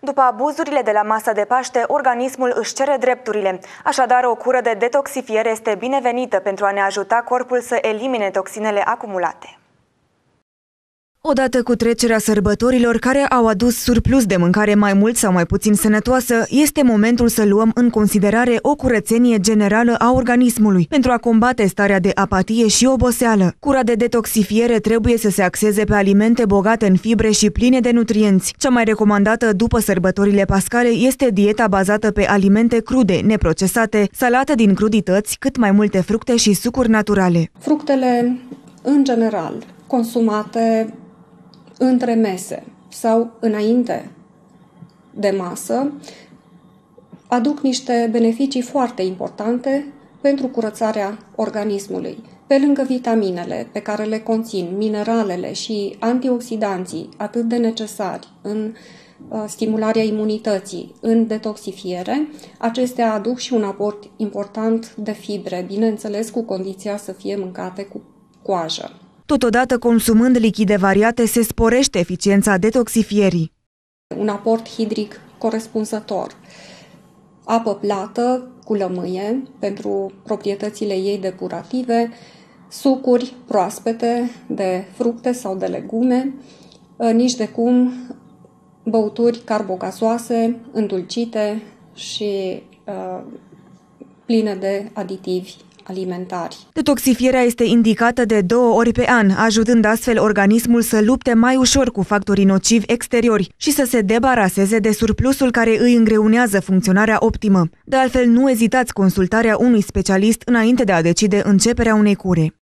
După abuzurile de la masa de Paște, organismul își cere drepturile. Așadar, o cură de detoxifiere este binevenită pentru a ne ajuta corpul să elimine toxinele acumulate. Odată cu trecerea sărbătorilor care au adus surplus de mâncare mai mult sau mai puțin sănătoasă, este momentul să luăm în considerare o curățenie generală a organismului pentru a combate starea de apatie și oboseală. Cura de detoxifiere trebuie să se axeze pe alimente bogate în fibre și pline de nutrienți. Cea mai recomandată după sărbătorile pascale este dieta bazată pe alimente crude, neprocesate, salate din crudități, cât mai multe fructe și sucuri naturale. Fructele, în general, consumate între mese sau înainte de masă, aduc niște beneficii foarte importante pentru curățarea organismului. Pe lângă vitaminele pe care le conțin, mineralele și antioxidanții atât de necesari în stimularea imunității, în detoxifiere, acestea aduc și un aport important de fibre, bineînțeles cu condiția să fie mâncate cu coajă. Totodată, consumând lichide variate, se sporește eficiența detoxifierii. Un aport hidric corespunzător, apă plată cu lămâie pentru proprietățile ei depurative, sucuri proaspete de fructe sau de legume, nici de cum băuturi carbogazoase, îndulcite și pline de aditivi alimentari. Detoxifierea este indicată de 2 ori pe an, ajutând astfel organismul să lupte mai ușor cu factorii nocivi exteriori și să se debaraseze de surplusul care îi îngreunează funcționarea optimă. De altfel, nu ezitați consultarea unui specialist înainte de a decide începerea unei cure.